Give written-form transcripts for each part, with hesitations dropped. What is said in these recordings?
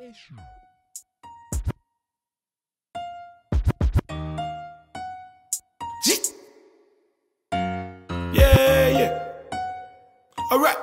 issue. Yeah, yeah. Alright.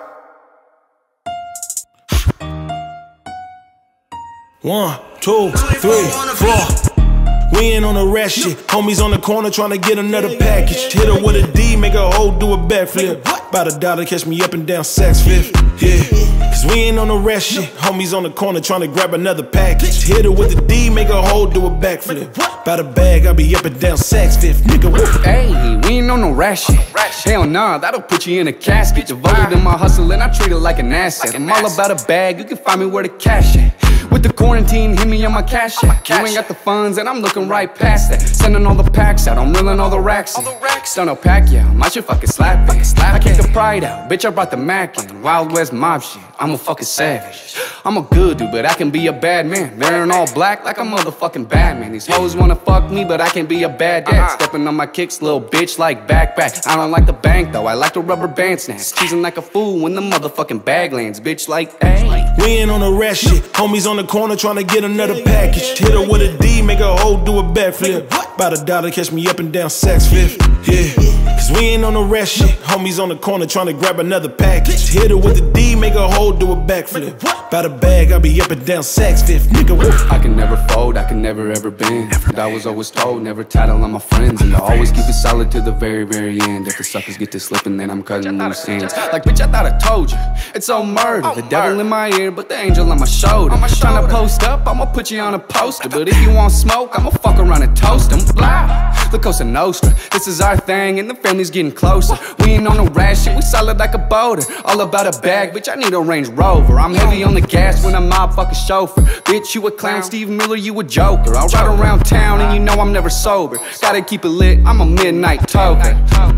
1, 2, 3, 4. We ain't on the rat shit. Homies on the corner tryna get another package. Hit her with a D, make a hoe do a backflip. About $1, catch me up and down Saks Fifth. Yeah, cause we ain't on the rat shit. Homies on the corner tryna grab another package. Hit her with a D, make a hoe do a backflip. About a bag, I be up and down Saks Fifth. Nigga, whoop. Hey, we ain't on no rat shit. Hell nah, that'll put you in a casket. Devoted in my hustle and I treat it like an asset. I'm all about a bag, you can find me where the cash at. With the quarantine, hit me on my cash app. You ain't got the funds and I'm looking right past that. Sending all the packs out, I'm reeling all the racks in. Don't know Pacquiao, I should fucking slap it. I kick the pride out, bitch I brought the Mac in. Wild West mob shit, I'm a fucking savage. I'm a good dude, but I can be a bad man. Wearing all black like a motherfucking Batman. These hoes wanna fuck me, but I can be a bad dad. Stepping on my kicks, little bitch like backpack. I don't like the bank though, I like the rubber band snaps. Cheesing like a fool when the motherfucking bag lands, bitch like, hey. We ain't on the rat shit. Homies on the corner tryna get another package. Hit her with a D, make a hoe do a backflip. About $1, catch me up and down Saks Fifth. Yeah, cause we ain't on the rat shit. Homies on the corner tryna grab another package. Hit her with a D, make a hoe do a backflip. About a bag, I be up and down Saks Fifth. Nigga, whoop. I can never fold, I can never ever bend. But I was always told, never tattle on my friends. And I always keep it solid to the very, very end. If the suckers get to slipping, then I'm cutting loose ends. Like, bitch, I thought I told you, it's all murder. The devil in my ear, but the angel on my shoulder. Tryna post up, I'ma put you on a poster. But if you want smoke, I'ma fuck around and toast them. Blah, the Cosa Nostra, this is our thing, and the family's getting closer. We ain't on no rat shit, we solid like a boulder. All about a bag, bitch, I need a Range Rover. I'm heavy on the gas when I'm mob fucking chauffeur. Bitch, you a clown, Steve Miller, you a joker. I'll ride around town and you know I'm never sober. Gotta keep it lit, I'm a midnight toker.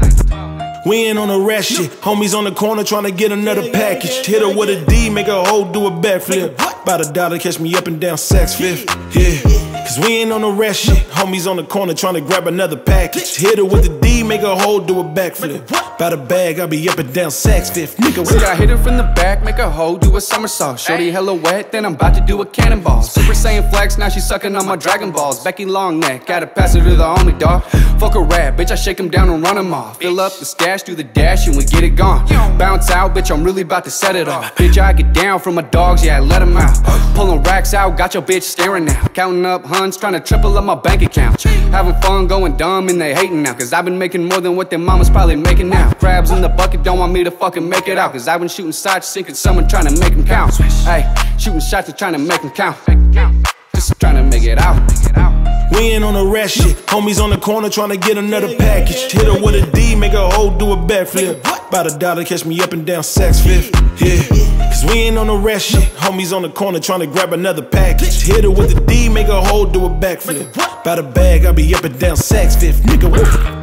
We ain't on the rat shit. Homies on the corner tryna get another package. Hit her with a D, make a hoe do a backflip. About $1, catch me up and down Saks Fifth. Yeah, cause we ain't on the rat shit. Homies on the corner tryna grab another package. Hit her with a D, make a hoe do a backflip. About a bag, I be up and down Saks Fifth. Nigga, see, I hit her from the back, make a hoe do a somersault. Shorty hella wet, then I'm about to do a cannonball. Super Saiyan flex, now she sucking on my Dragon Balls. Becky Longneck, gotta pass her to the homie, dawg. Fuck a rat, bitch, I shake him down and run him off. Fill up the stash, do the dash, and we get it gone. Bounce out, bitch, I'm really about to set it off. Bitch, I get down from my dogs, yeah, I let them out. Pulling racks out, got your bitch staring now. Counting up hunts, trying to triple up my bank account. Having fun, going dumb, and they hating now. Cause I've been making more than what their mama's probably making now. Crabs in the bucket don't want me to fucking make it out. Cause I've been shooting shots, sinking someone trying to make them count. Hey, shooting shots and trying to make them count. Just trying to make it out. We ain't on the rat shit. Homies on the corner tryna get another package. Hit her with a D, make a hoe do a backflip. About $1, catch me up and down Saks Fifth. Yeah, cause we ain't on the rat shit. Homies on the corner tryna grab another package. Hit her with a D, make a hoe do a backflip. About a bag, I be up and down Saks Fifth. Nigga, whoop.